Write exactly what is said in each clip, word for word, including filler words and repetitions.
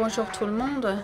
Bonjour tout le monde.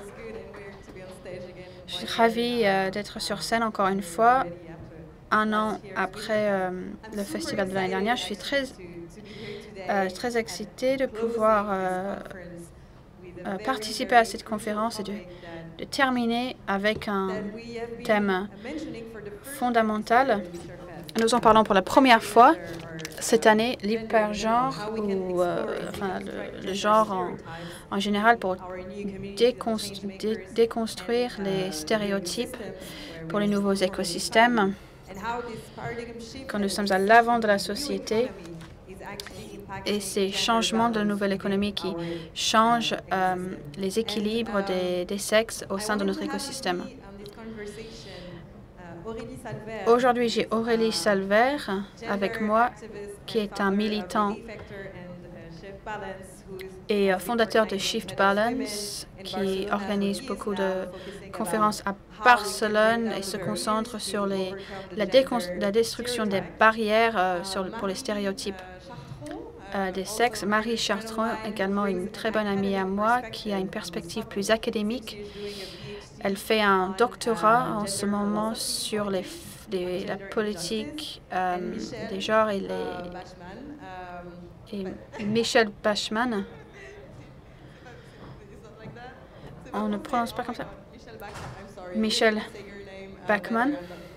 Je suis ravie euh, d'être sur scène encore une fois. Un an après euh, le festival de l'année dernière, je suis très, euh, très excitée de pouvoir euh, euh, participer à cette conférence et de, de terminer avec un thème fondamental. Nous en parlons pour la première fois cette année, l'hypergenre, ou euh, enfin, le, le genre en, en général, pour déconstru dé déconstruire les stéréotypes pour les nouveaux écosystèmes. Quand nous sommes à l'avant de la société et ces changements de la nouvelle économie qui changent euh, les équilibres des, des sexes au sein de notre écosystème. Aujourd'hui, j'ai Aurélie Salver avec moi, qui est un militant et fondateur de Shift Balance, qui organise beaucoup de conférences à Barcelone et se concentre sur les, la, la destruction des barrières euh, sur, pour les stéréotypes euh, des sexes. Marie Chartrand, également une très bonne amie à moi, qui a une perspective plus académique. Elle fait un doctorat en ce moment sur les Des, la politique euh, des genres et, les, et Michel Bachmann. On ne prononce pas comme ça. Michel Bachmann.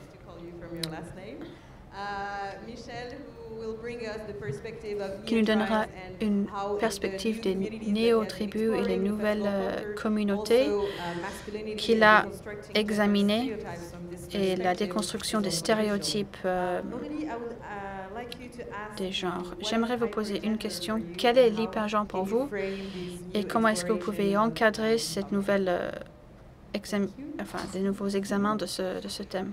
Qui nous donnera une perspective des néo-tribus et les nouvelles euh, communautés qu'il a examinées et la déconstruction des stéréotypes euh, des genres. J'aimerais vous poser une question. Quel est l'hypergenre pour vous et comment est-ce que vous pouvez encadrer cette nouvelle, euh, exam enfin, des nouveaux examens de ce, de ce thème?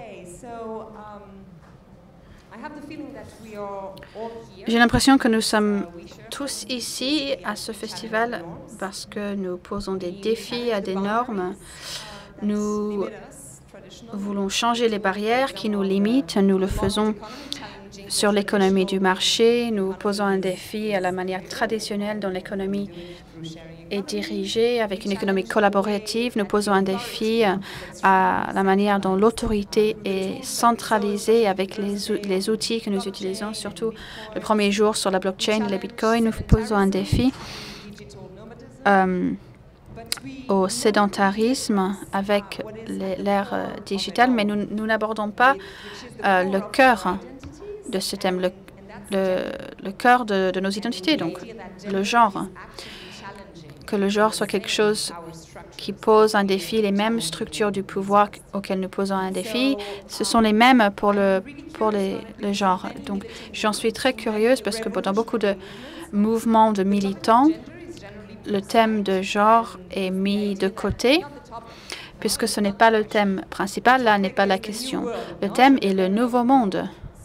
J'ai l'impression que nous sommes tous ici à ce festival parce que nous posons des défis à des normes. Nous voulons changer les barrières qui nous limitent. Nous le faisons sur l'économie du marché. Nous posons un défi à la manière traditionnelle dont l'économie est dirigée, avec une économie collaborative. Nous posons un défi à la manière dont l'autorité est centralisée avec les, les outils que nous utilisons, surtout le premier jour sur la blockchain et les bitcoins. Nous posons un défi euh, au sédentarisme avec l'ère euh, digitale, mais nous, nous n'abordons pas euh, le cœur de ce thème, le, le, le cœur de, de nos identités, donc le genre. Que le genre soit quelque chose qui pose un défi, les mêmes structures du pouvoir auxquelles nous posons un défi, ce sont les mêmes pour le, pour les, le genre. Donc, j'en suis très curieuse parce que dans beaucoup de mouvements de militants, le thème de genre est mis de côté, puisque ce n'est pas le thème principal, là n'est pas la question. Le thème est le nouveau monde.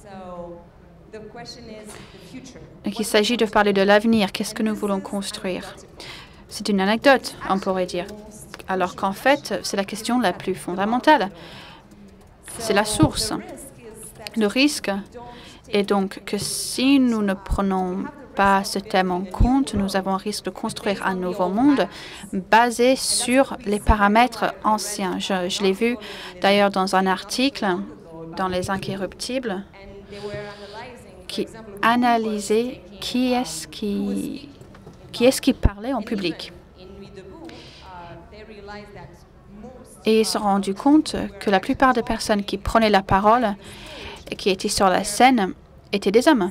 Donc, il s'agit de parler de l'avenir. Qu'est-ce que nous voulons construire? C'est une anecdote, on pourrait dire. Alors qu'en fait, c'est la question la plus fondamentale. C'est la source. Le risque est donc que si nous ne prenons pas ce thème en compte, nous avons un risque de construire un nouveau monde basé sur les paramètres anciens. Je, je l'ai vu d'ailleurs dans un article dans Les Incorruptibles qui analysait qui est-ce qui, qui est-ce qui parlait en public. Et ils se sont rendus compte que la plupart des personnes qui prenaient la parole et qui étaient sur la scène étaient des hommes.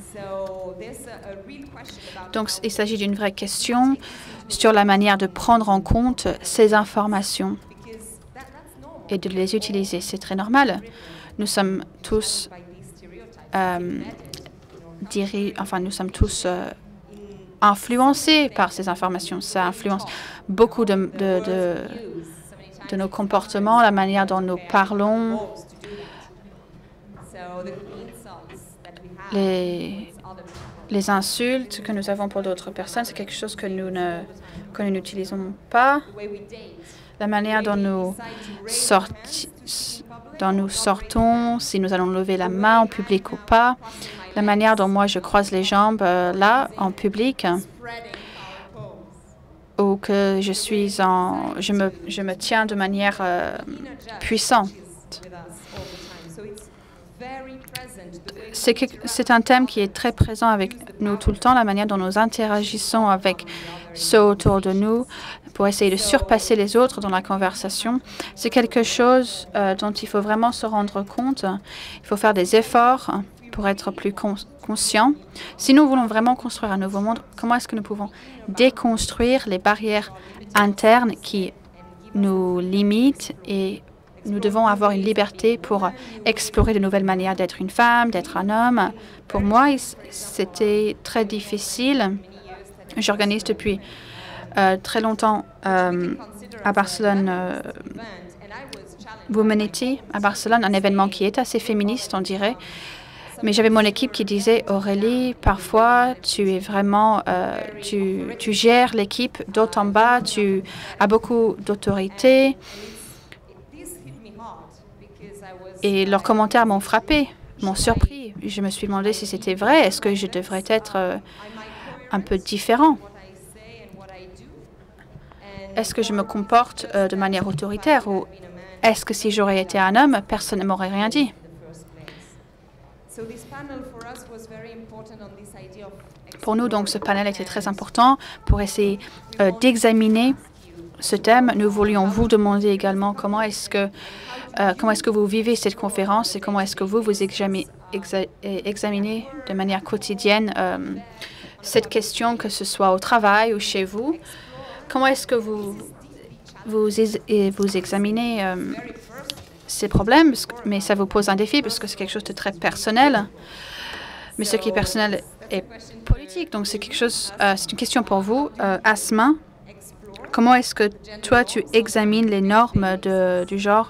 Donc, il s'agit d'une vraie question sur la manière de prendre en compte ces informations et de les utiliser. C'est très normal. Nous sommes tous, euh, diri enfin, nous sommes tous euh, influencés par ces informations. Ça influence beaucoup de, de, de, de nos comportements, la manière dont nous parlons, les, les insultes que nous avons pour d'autres personnes. C'est quelque chose que nous ne que nous n'utilisons pas. La manière dont nous, sorti, dont nous sortons, si nous allons lever la main en public ou pas. La manière dont moi je croise les jambes euh, là, en public. Ou que je suis en, je me, je me tiens de manière euh, puissante. C'est un thème qui est très présent avec nous tout le temps, la manière dont nous interagissons avec ceux autour de nous pour essayer de surpasser les autres dans la conversation. C'est quelque chose euh, dont il faut vraiment se rendre compte. Il faut faire des efforts pour être plus cons conscient. Si nous voulons vraiment construire un nouveau monde, comment est-ce que nous pouvons déconstruire les barrières internes qui nous limitent et nous devons avoir une liberté pour explorer de nouvelles manières d'être une femme, d'être un homme. Pour moi, c'était très difficile. J'organise depuis euh, très longtemps euh, à Barcelone, euh, Womanity, à Barcelone, un événement qui est assez féministe, on dirait. Mais j'avais mon équipe qui disait, Aurélie, parfois, tu es vraiment, euh, tu, tu gères l'équipe d'haut en bas, tu as beaucoup d'autorité. Et leurs commentaires m'ont frappé, m'ont surpris. Je me suis demandé si c'était vrai. Est-ce que je devrais être euh, un peu différent? Est-ce que je me comporte euh, de manière autoritaire ou est-ce que si j'aurais été un homme, personne ne m'aurait rien dit? Pour nous, donc, ce panel était très important pour essayer euh, d'examiner ce thème. Nous voulions vous demander également comment est-ce que euh, comment est-ce que vous vivez cette conférence et comment est-ce que vous vous examinez, exa examinez de manière quotidienne euh, cette question, que ce soit au travail ou chez vous. Comment est-ce que vous vous, vous examinez euh, ces problèmes? Mais ça vous pose un défi parce que c'est quelque chose de très personnel. Mais ce qui est personnel est politique. Donc c'est quelque chose. Euh, c'est une question pour vous, euh, Asma. Comment est-ce que toi, tu examines les normes de, du genre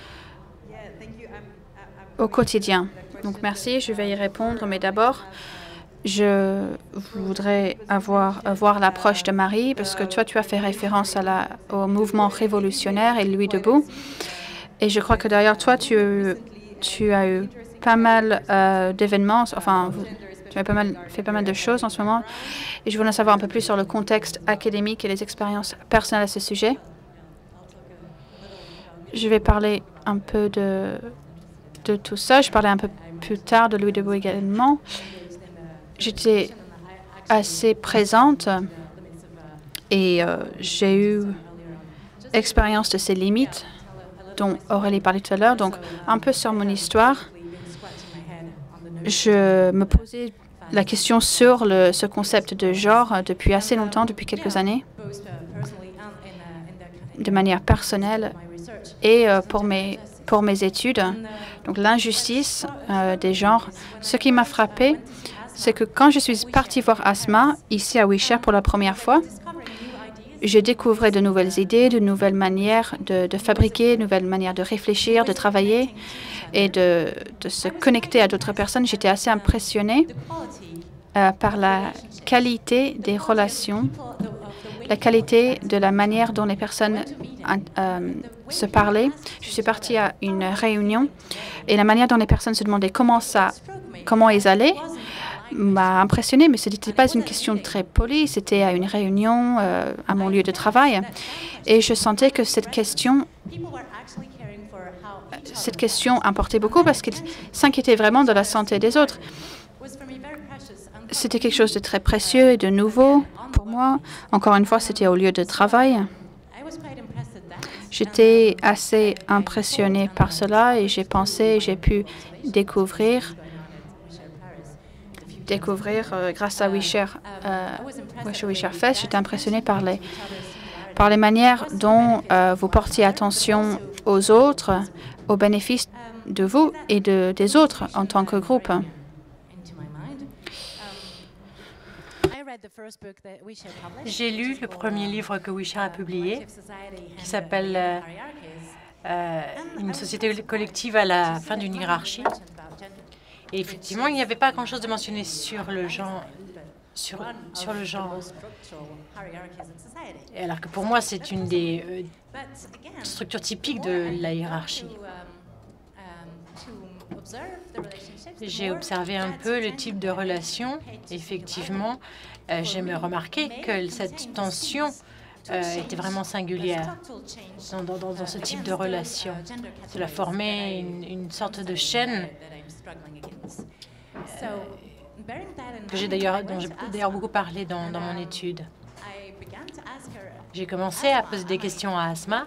au quotidien? Donc, merci, je vais y répondre. Mais d'abord, je voudrais avoir, voir l'approche de Marie, parce que toi, tu as fait référence à la, au mouvement révolutionnaire et Louis Debout. Et je crois que derrière toi, tu, tu as eu pas mal euh, d'événements, enfin, vous, tu as pas mal, fait pas mal de choses en ce moment. Et je voulais savoir un peu plus sur le contexte académique et les expériences personnelles à ce sujet. Je vais parler un peu de, de tout ça. Je parlais un peu plus tard de Louis Debout également. J'étais assez présente et euh, j'ai eu expérience de ces limites dont Aurélie parlait tout à l'heure. Donc, un peu sur mon histoire. Je me posais la question sur le, ce concept de genre depuis assez longtemps, depuis quelques années, de manière personnelle et euh, pour, mes, pour mes études. Donc l'injustice euh, des genres. Ce qui m'a frappé, c'est que quand je suis partie voir Asma, ici à Wishart pour la première fois, je découvrais de nouvelles idées, de nouvelles manières de, de fabriquer, de nouvelles manières de réfléchir, de travailler et de, de se connecter à d'autres personnes. J'étais assez impressionnée euh, par la qualité des relations, la qualité de la manière dont les personnes euh, se parlaient. Je suis partie à une réunion et la manière dont les personnes se demandaient comment ça, comment ils allaient m'a impressionnée, mais ce n'était pas une question très polie, c'était à une réunion euh, à mon lieu de travail. Et je sentais que cette question, cette question importait beaucoup parce qu'ils s'inquiétaient vraiment de la santé des autres. C'était quelque chose de très précieux et de nouveau pour moi. Encore une fois, c'était au lieu de travail. J'étais assez impressionnée par cela et j'ai pensé, j'ai pu découvrir découvrir euh, grâce à Wishart, euh, Wishart Fest. J'étais impressionnée par les, par les manières dont euh, vous portiez attention aux autres, au bénéfice de vous et de, des autres en tant que groupe. J'ai lu le premier livre que Wishart a publié, qui s'appelle euh, euh, Une société collective à la fin d'une hiérarchie. Et effectivement, il n'y avait pas grand-chose de mentionné sur le genre, sur, sur le genre. Et alors que pour moi, c'est une des euh, structures typiques de la hiérarchie. J'ai observé un peu le type de relation. Effectivement, euh, j'ai remarqué que cette tension euh, était vraiment singulière dans, dans, dans, dans ce type de relation. Cela formait une, une sorte de chaîne euh, que j'ai d'ailleurs, dont j'ai d'ailleurs beaucoup parlé dans, dans mon étude. J'ai commencé à poser des questions à Asma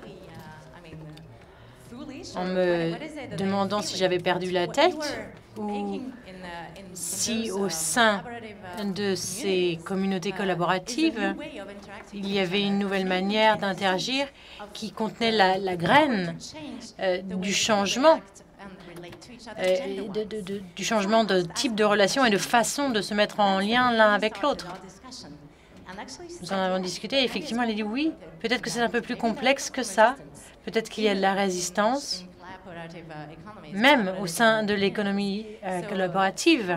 en me demandant si j'avais perdu la tête ou si au sein de ces communautés collaboratives, il y avait une nouvelle manière d'interagir qui contenait la, la graine euh, du changement, euh, de, de, de, du changement de type de relation et de façon de se mettre en lien l'un avec l'autre. Nous en avons discuté et effectivement, elle a dit oui, peut-être que c'est un peu plus complexe que ça. Peut-être qu'il y a de la résistance, même au sein de l'économie euh, collaborative.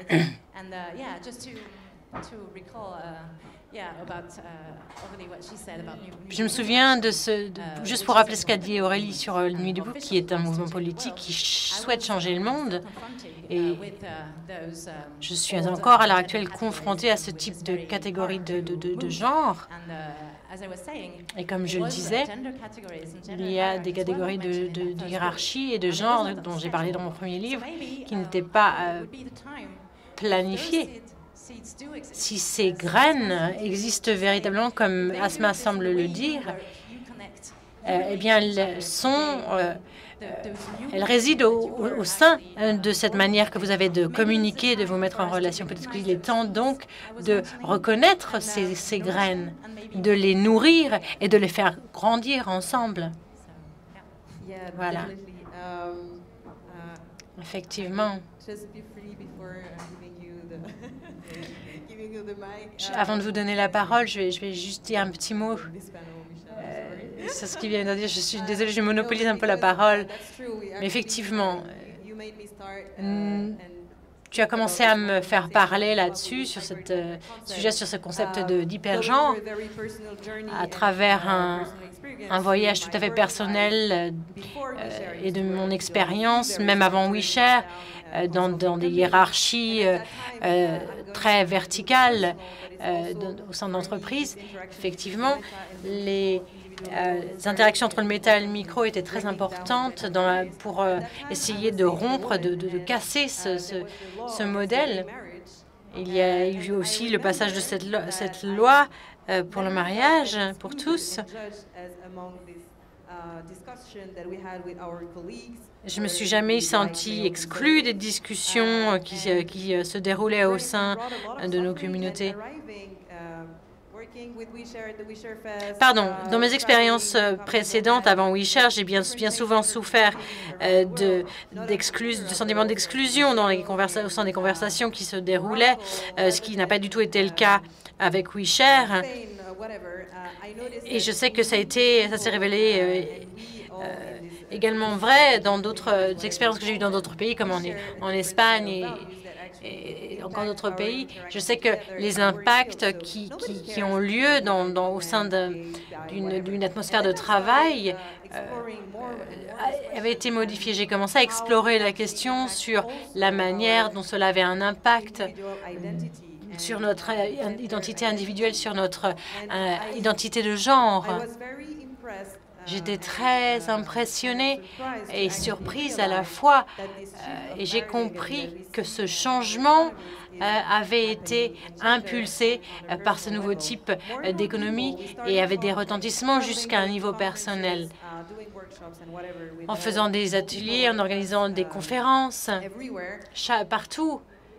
Je me souviens de ce, de, juste pour rappeler ce qu'a dit Aurélie sur euh, Nuit debout, qui est un mouvement politique qui ch souhaite changer le monde. Et je suis encore à l'heure actuelle confrontée à ce type de catégorie de, de, de, de genre. Et comme je le disais, il y a des catégories de, de, de hiérarchie et de genre dont j'ai parlé dans mon premier livre qui n'étaient pas euh, planifiées. Si ces graines existent véritablement, comme Asma semble le dire, euh, eh bien, elles sont, euh, euh, elles résident au, au, au sein de cette manière que vous avez de communiquer, de vous mettre en relation. Peut-être qu'il est temps donc de reconnaître ces, ces graines, de les nourrir et de les faire grandir ensemble. Voilà. Effectivement. Avant de vous donner la parole, je vais, je vais juste dire un petit mot euh, sur ce qu'il vient de dire. Je suis désolée, je monopolise un peu la parole. Mais effectivement, euh, tu as commencé à me faire parler là-dessus, sur ce euh, sujet, sur ce concept d'hypergenre, à travers un, un voyage tout à fait personnel euh, et de mon expérience, même avant WeShare, euh, dans, dans des hiérarchies euh, euh, très verticales euh, de, au sein d'entreprises. Effectivement, les Euh, les interactions entre le méta et le micro étaient très importantes dans la, pour euh, essayer de rompre, de, de, de casser ce, ce, ce modèle. Il y a eu aussi le passage de cette, lo cette loi euh, pour le mariage pour tous. Je ne me suis jamais sentie exclue des discussions qui, qui se déroulaient au sein de nos communautés. Pardon, dans mes expériences précédentes avant WeShare, j'ai bien, bien souvent souffert euh, de, de sentiments d'exclusion dans les au sein des conversations qui se déroulaient, euh, ce qui n'a pas du tout été le cas avec WeShare. Et je sais que ça a été, ça s'est révélé euh, euh, également vrai dans d'autres expériences que j'ai eues dans d'autres pays, comme en, en Espagne et, et encore d'autres pays. Je sais que les impacts qui, qui, qui ont lieu dans, dans, au sein d'une atmosphère de travail euh, euh, avaient été modifiés. J'ai commencé à explorer la question sur la manière dont cela avait un impact sur notre identité individuelle, sur notre euh, identité de genre. J'étais très impressionnée et surprise à la fois, euh, et j'ai compris que ce changement euh, avait été impulsé euh, par ce nouveau type euh, d'économie et avait des retentissements jusqu'à un niveau personnel. En faisant des ateliers, en organisant des conférences, partout,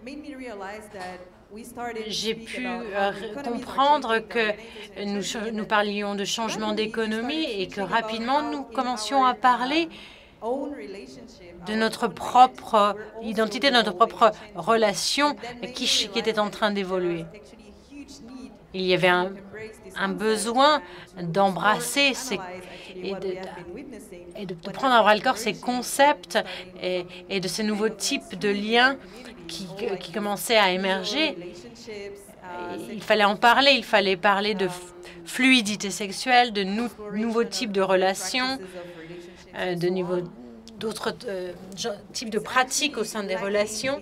j'ai pu euh, comprendre que nous, nous parlions de changement d'économie et que rapidement nous commencions à parler de notre propre identité, de notre propre relation qui, qui était en train d'évoluer. Il y avait un, un besoin d'embrasser et, de, et de, de prendre à bras-le-corps ces concepts et, et de ces nouveaux types de liens qui, qui commençaient à émerger. Il fallait en parler, il fallait parler de fluidité sexuelle, de nou, nouveaux types de relations, euh, de niveau d'autres euh, types de pratiques au sein des relations.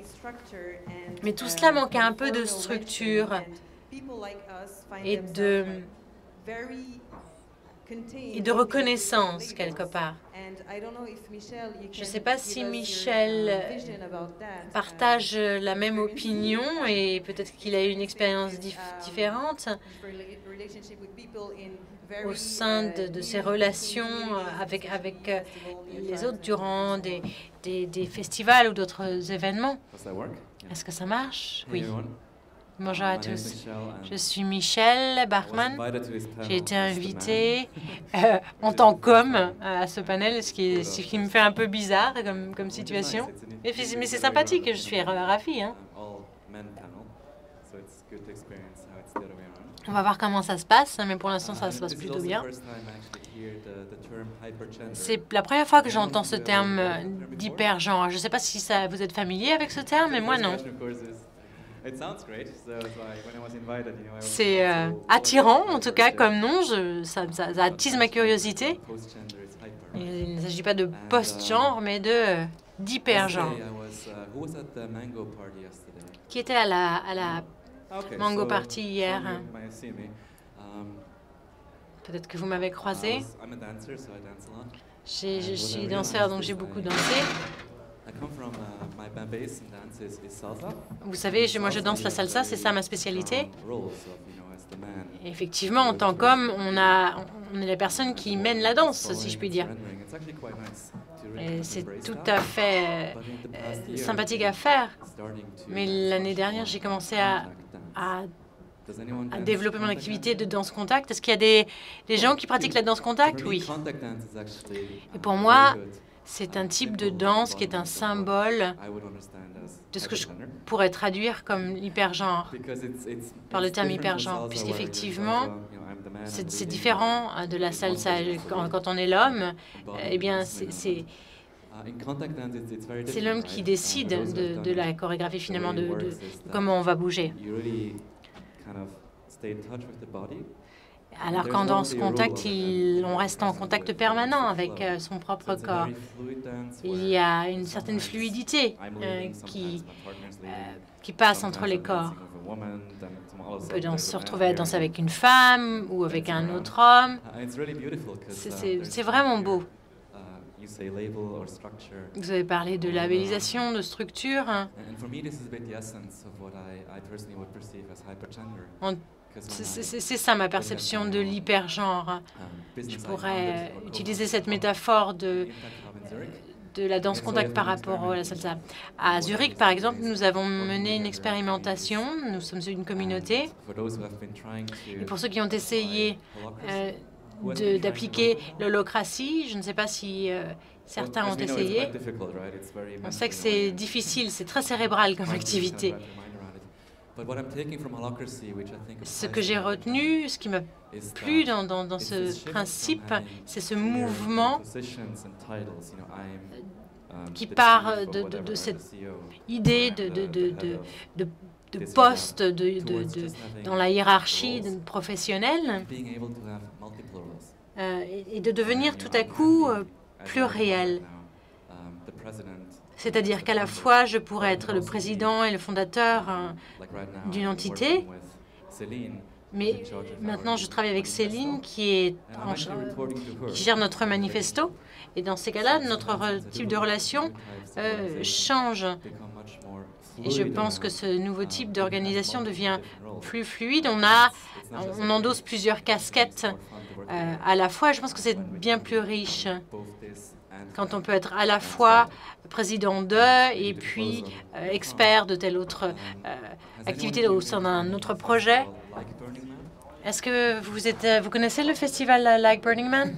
Mais tout cela manquait un peu de structure et de et de reconnaissance quelque part. Je ne sais pas si Michel partage la même opinion et peut-être qu'il a eu une expérience dif différente au sein de, de ses relations avec, avec les autres durant des, des, des festivals ou d'autres événements. Est-ce que ça marche? Oui. Bonjour à tous. Je suis Michel Bachmann. J'ai été invitée euh, en tant qu'homme à ce panel, ce qui, est, ce qui me fait un peu bizarre comme, comme situation. Mais, mais c'est sympathique, je suis ravie. Hein. On va voir comment ça se passe, mais pour l'instant, ça se passe plutôt bien. C'est la première fois que j'entends ce terme d'hypergenre. Je ne sais pas si ça, vous êtes familier avec ce terme, mais moi, non. C'est euh, attirant, en tout cas, comme nom. Je, ça, ça, ça attise ma curiosité. Il ne s'agit pas de post-genre, mais de euh, d'hypergenre. Qui était à la, à la Mango Party hier? Peut-être que vous m'avez croisé. Je, je suis danseur, donc j'ai beaucoup dansé. Vous savez, je, moi je danse la salsa, c'est ça ma spécialité. Et effectivement, en tant qu'homme, on, a, on est les personnes qui mènent la danse, si je puis dire. C'est tout à fait euh, sympathique à faire. Mais l'année dernière, j'ai commencé à, à, à développer mon activité de danse contact. Est-ce qu'il y a des, des gens qui pratiquent la danse contact? Oui. Et pour moi, c'est un type de danse qui est un symbole de ce que je pourrais traduire comme hypergenre, par le terme hypergenre, puisqu'effectivement, c'est différent de la salsa. Quand, quand on est l'homme, eh bien, c'est l'homme qui décide de, de la chorégraphie, finalement, de, de comment on va bouger. Alors qu'en danse contact, il, on reste en contact permanent avec euh, son propre corps. Il y a une certaine fluidité euh, qui, euh, qui passe entre les corps. On peut dans, se retrouver à danser avec une femme ou avec un autre homme. C'est vraiment beau. Vous avez parlé de labellisation, de structure. En C'est ça ma perception de l'hypergenre. Je pourrais utiliser cette métaphore de, de la danse contact par rapport à la salsa. À Zurich, par exemple, nous avons mené une expérimentation. Nous sommes une communauté. Et pour ceux qui ont essayé euh, d'appliquer l'holocratie, je ne sais pas si euh, certains ont essayé. On sait que c'est difficile, c'est très cérébral comme activité. Ce que j'ai retenu, ce qui m'a plu dans, dans, dans ce principe, c'est ce mouvement qui part de, de, de cette idée de, de, de, de, de, de poste de, de, de, dans la hiérarchie professionnelle euh, et de devenir tout à coup euh, pluriel. C'est-à-dire qu'à la fois, je pourrais être le président et le fondateur hein, d'une entité, mais maintenant, je travaille avec Céline, qui, est en, qui gère notre manifesto. Et dans ces cas-là, notre type de relation euh, change. Et je pense que ce nouveau type d'organisation devient plus fluide. On, a, on endosse plusieurs casquettes euh, à la fois. Je pense que c'est bien plus riche quand on peut être à la fois président de et puis euh, expert de telle autre euh, activité au sein d'un autre projet. Est-ce que vous, êtes, vous connaissez le festival Like Burning Man?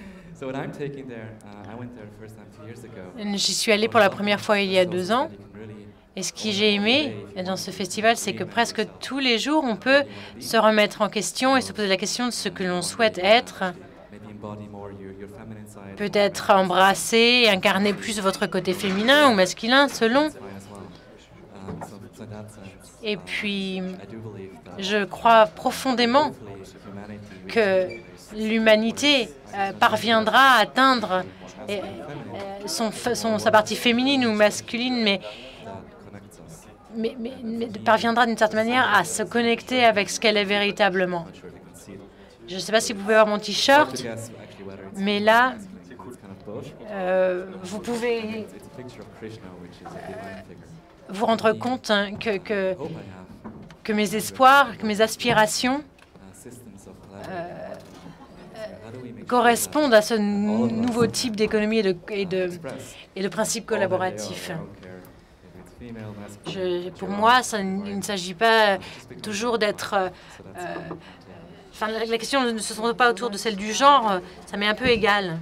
J'y suis allée pour la première fois il y a deux ans. Et ce que j'ai aimé dans ce festival, c'est que presque tous les jours, on peut se remettre en question et se poser la question de ce que l'on souhaite être. Peut-être embrasser, incarner plus votre côté féminin ou masculin, selon. Et puis, je crois profondément que l'humanité euh, parviendra à atteindre euh, son, son, sa partie féminine ou masculine, mais, mais, mais, mais parviendra d'une certaine manière à se connecter avec ce qu'elle est véritablement. Je ne sais pas si vous pouvez voir mon t-shirt, mais là, euh, vous pouvez vous rendre compte hein, que, que, que mes espoirs, que mes aspirations euh, correspondent à ce nouveau type d'économie et de, et, de, et de principes collaboratifs. Je, pour moi, ça, il ne s'agit pas toujours d'être... Euh, enfin, la, la question ne se tourne pas autour de celle du genre, ça m'est un peu égal.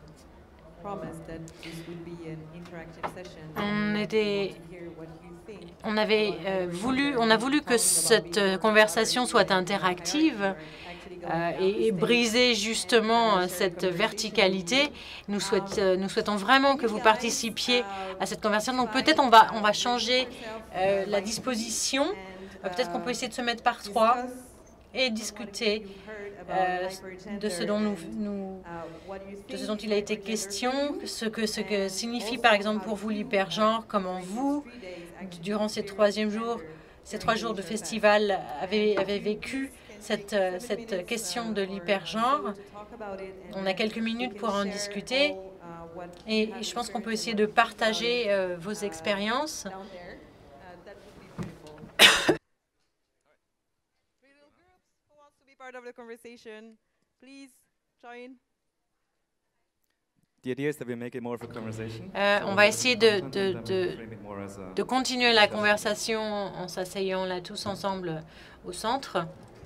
On était... On avait euh, voulu, on a voulu que cette conversation soit interactive euh, et, et briser justement cette verticalité. Nous, souhaite, euh, nous souhaitons vraiment que vous participiez à cette conversation. Donc peut-être on va, on va changer euh, la disposition. Euh, peut-être qu'on peut essayer de se mettre par trois et discuter euh, de ce dont nous, nous, de ce dont il a été question, ce que ce que signifie par exemple pour vous l'hypergenre, comment vous, durant ces troisième jours, ces trois jours de festival, avez, avez vécu cette, cette question de l'hypergenre. On a quelques minutes pour en discuter et je pense qu'on peut essayer de partager euh, vos expériences. Euh, on va essayer de, de, de, de continuer la conversation en s'asseyant là tous ensemble au centre.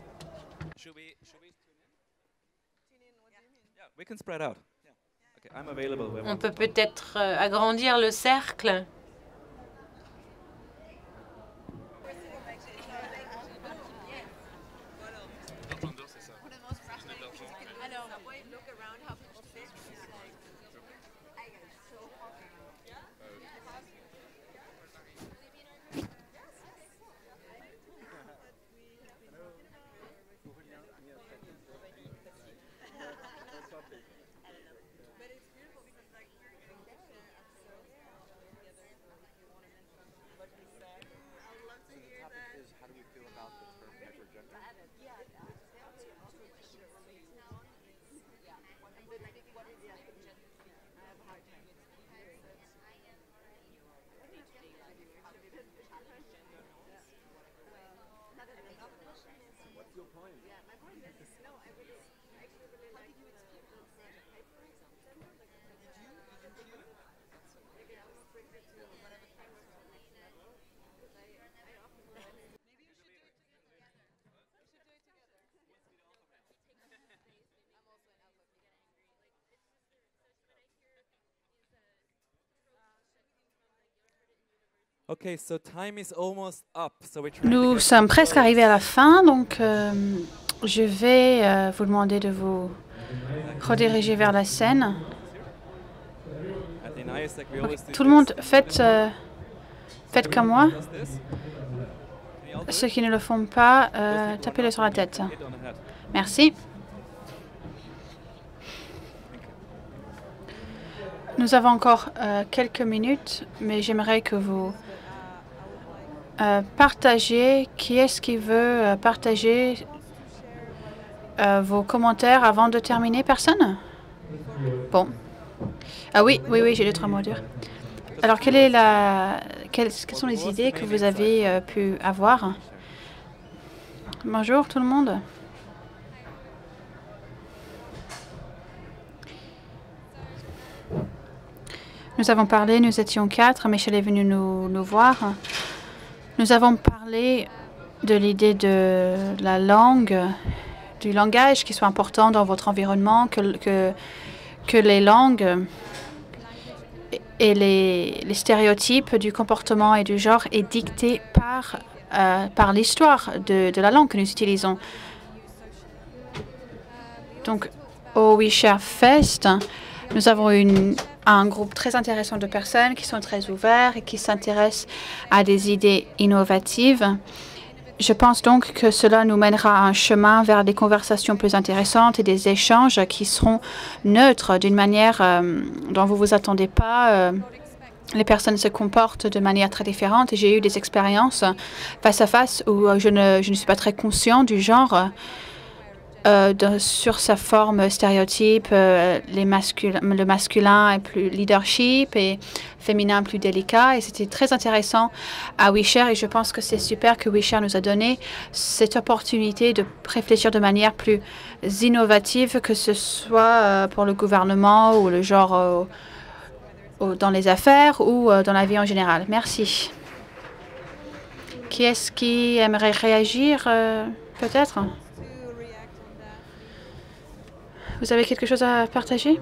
On peut peut-être euh, agrandir le cercle. Nous sommes presque arrivés à la fin, donc euh, je vais euh, vous demander de vous rediriger vers la scène. Okay. Tout le monde, faites, euh, faites comme moi. Ceux qui ne le font pas, euh, tapez-le sur la tête. Merci. Nous avons encore euh, quelques minutes, mais j'aimerais que vous euh, partagiez. Qui est-ce qui veut euh, partager euh, vos commentaires avant de terminer? Personne? Bon. Ah oui, oui, oui, j'ai deux, trois mots à dire. Alors, quelle est la, quelles, quelles sont les idées que vous avez euh, pu avoir? Bonjour tout le monde. Nous avons parlé, nous étions quatre, Michel est venu nous, nous voir. Nous avons parlé de l'idée de la langue, du langage qui soit important dans votre environnement, que, que, que les langues et les, les stéréotypes du comportement et du genre est dicté par, euh, par l'histoire de, de la langue que nous utilisons. Donc, au We Share Fest, nous avons une, un groupe très intéressant de personnes qui sont très ouverts et qui s'intéressent à des idées innovatives. Je pense donc que cela nous mènera à un chemin vers des conversations plus intéressantes et des échanges qui seront neutres d'une manière euh, dont vous ne vous attendez pas. Euh, les personnes se comportent de manière très différente et j'ai eu des expériences face à face où je ne, je ne suis pas très conscient du genre. euh, de, sur sa forme stéréotype, euh, les mascul le masculin est plus leadership et féminin plus délicat. Et c'était très intéressant à WeShare et je pense que c'est super que WeShare nous a donné cette opportunité de réfléchir de manière plus innovative, que ce soit euh, pour le gouvernement ou le genre euh, au, dans les affaires ou euh, dans la vie en général. Merci. Qui est-ce qui aimerait réagir, euh, peut-être? Vous avez quelque chose à partager?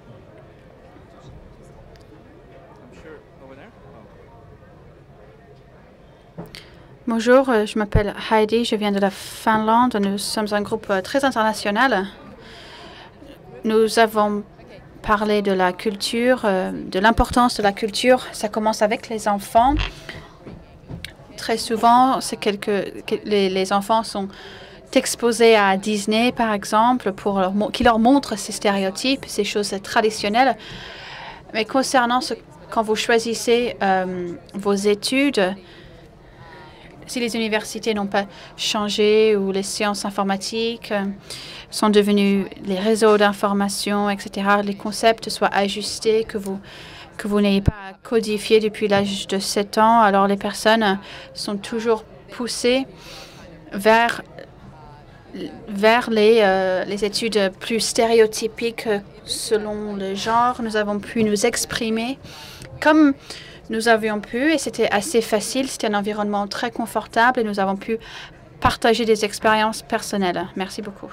Bonjour, je m'appelle Heidi, je viens de la Finlande. Nous sommes un groupe très international. Nous avons parlé de la culture, de l'importance de la culture. Ça commence avec les enfants. Très souvent, c'est quelque, les, les enfants sont exposés à Disney, par exemple, pour leur, qui leur montre ces stéréotypes, ces choses traditionnelles. Mais concernant ce, quand vous choisissez euh, vos études, si les universités n'ont pas changé ou les sciences informatiques euh, sont devenues les réseaux d'information, et cetera, les concepts soient ajustés, que vous que vous n'ayez pas codifié depuis l'âge de sept ans, alors les personnes sont toujours poussées vers, vers les, euh, les études plus stéréotypiques selon le genre. Nous avons pu nous exprimer comme nous avions pu et c'était assez facile. C'était un environnement très confortable et nous avons pu partager des expériences personnelles. Merci beaucoup.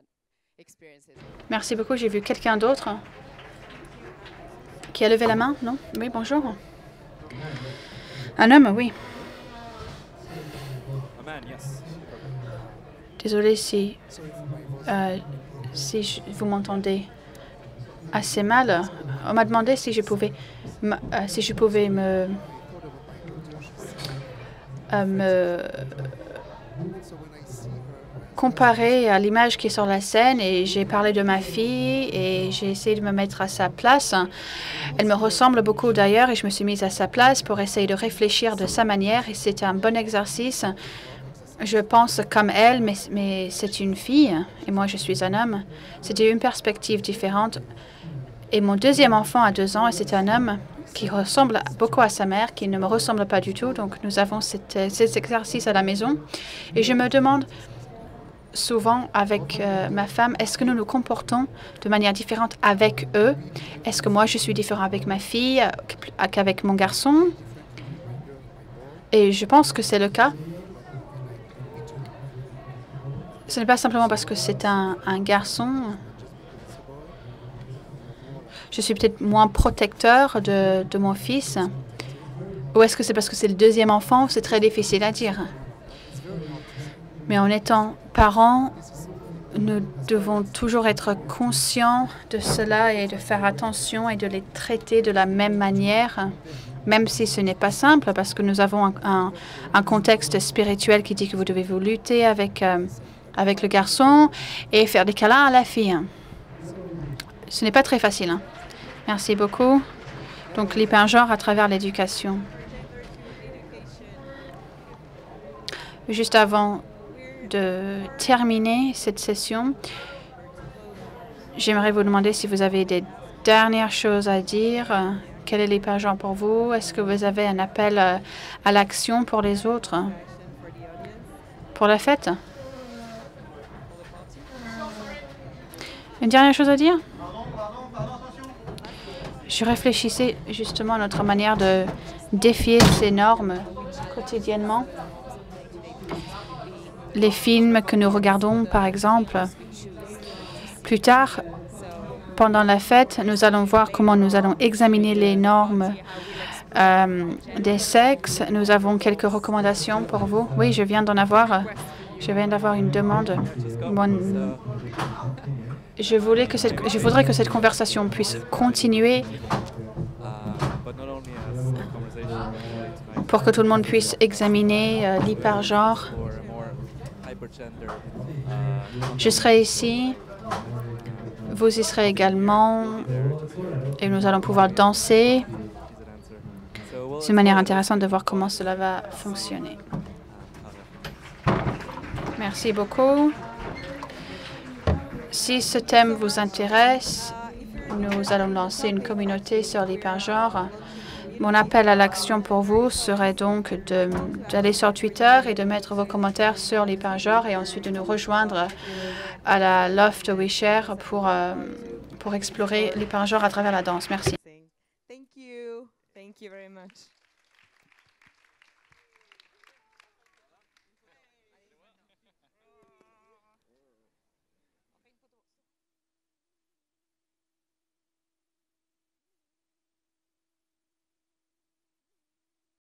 Merci beaucoup. J'ai vu quelqu'un d'autre qui a levé la main, non? Oui, bonjour. Un homme, oui. Désolé si, euh, si je, vous m'entendez assez mal. On m'a demandé si je pouvais, euh, si je pouvais me, euh, me comparer à l'image qui est sur la scène et j'ai parlé de ma fille et j'ai essayé de me mettre à sa place. Elle me ressemble beaucoup d'ailleurs et je me suis mise à sa place pour essayer de réfléchir de sa manière et c'était un bon exercice. Je pense comme elle, mais, mais c'est une fille et moi je suis un homme. C'était une perspective différente. Et mon deuxième enfant a deux ans et c'est un homme qui ressemble beaucoup à sa mère, qui ne me ressemble pas du tout. Donc nous avons cette, cet exercice à la maison et je me demande souvent avec euh, ma femme, est-ce que nous nous comportons de manière différente avec eux? Est-ce que moi, je suis différent avec ma fille euh, qu'avec mon garçon? Et je pense que c'est le cas. Ce n'est pas simplement parce que c'est un, un garçon. Je suis peut-être moins protecteur de, de mon fils. Ou est-ce que c'est parce que c'est le deuxième enfant? C'est très difficile à dire. Mais en étant parents, nous devons toujours être conscients de cela et de faire attention et de les traiter de la même manière, même si ce n'est pas simple, parce que nous avons un, un, un contexte spirituel qui dit que vous devez vous lutter avec, euh, avec le garçon et faire des câlins à la fille. Ce n'est pas très facile. Hein. Merci beaucoup. Donc, l'hypergenre à travers l'éducation. Juste avant de terminer cette session, j'aimerais vous demander si vous avez des dernières choses à dire. Quel est l'hypergenre pour vous? Est-ce que vous avez un appel à l'action pour les autres? Pour la fête? Une dernière chose à dire? Je réfléchissais justement à notre manière de défier ces normes quotidiennement. Les films que nous regardons, par exemple, plus tard, pendant la fête, nous allons voir comment nous allons examiner les normes euh, des sexes. Nous avons quelques recommandations pour vous. Oui, je viens d'en avoir. Je viens d'avoir une demande. Bon, je voulais que cette, je voudrais que cette conversation puisse continuer pour que tout le monde puisse examiner euh, l'hypergenre. Je serai ici, vous y serez également, et nous allons pouvoir danser. C'est une manière intéressante de voir comment cela va fonctionner. Merci beaucoup. Si ce thème vous intéresse, nous allons lancer une communauté sur l'hypergenre. Mon appel à l'action pour vous serait donc d'aller sur Twitter et de mettre vos commentaires sur l'hypergenre et ensuite de nous rejoindre à la Loft We Share pour, euh, pour explorer l'hypergenre à travers la danse. Merci. Thank you. Thank you very much.